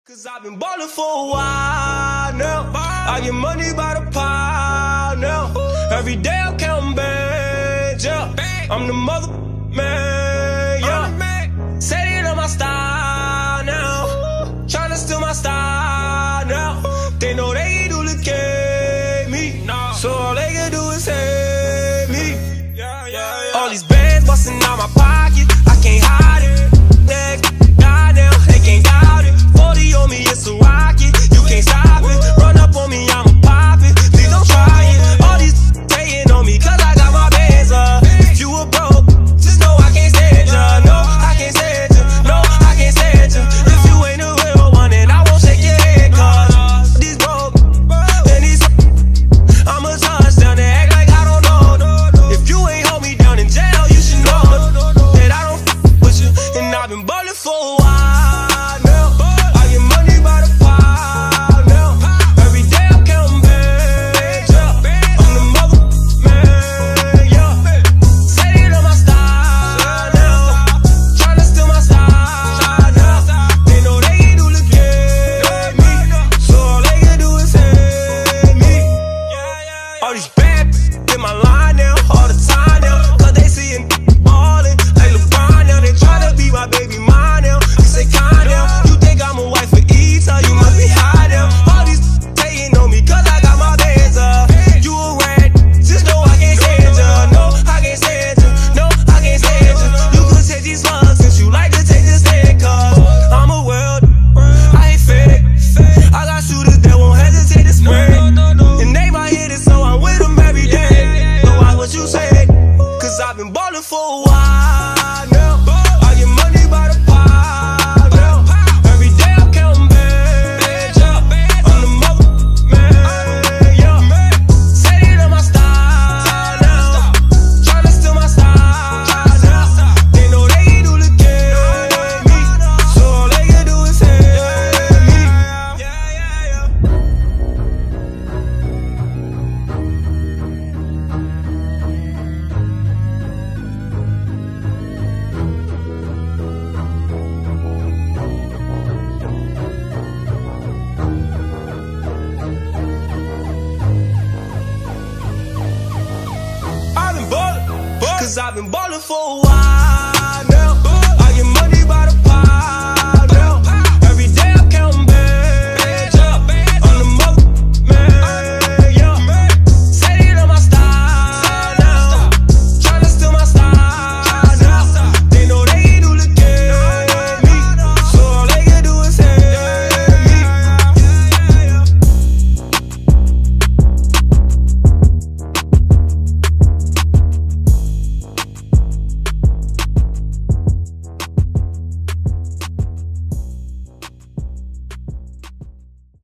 Cause I've been ballin' for a while now. I get money by the pile now. Every day I'm counting bands, yeah. I'm the mother man, yeah. Set it on my style now. Tryna steal my style now. They know they can duplicate me, so all they can do is hate me. All these bands bustin' out my pocket, I can't hide it. Goddamn, they can't doubt it. 40 on me, it's a rocket. You can't stop it. Run up on me, I'ma pop it. Please don't try it. All these hating on me, cause I got my bands up. If you a broke, just know I can't stand ya. No, I can't stand ya. No, I can't stand ya. If you ain't a real one, then I won't shake your head. Cause these broke, and these I'ma touchdown and act like I don't know. If you ain't hold me down in jail, you should know that I don't with you. And I've been ballin' for a while. All these bad in my line now, all the time now. Cause they seein' ballin' like LeBron now. They tryna be my baby mine now. You say kind now. You think I'm a wife for Easter, you must be high now. All these hating on me cause I got my bands up. You a rat, just know I can't stand ya. No, I can't stand ya. No, I can't stand ya. You could take these slugs since you like to take this stand. Cause I'm a world, I ain't fake. I got shooters that won't hesitate to spray. And they might hit it, so I'm with them every day. Know what you say, cause I've been ballin' for a while now. I get money by the pile now. Every day I'm counting bands, yeah. I'm the mother man, yeah. Set it on my style now. Tryna steal my style now. They know they can duplicate me, so all they can do is hate me. I've been ballin', cause I've been ballin' for a while.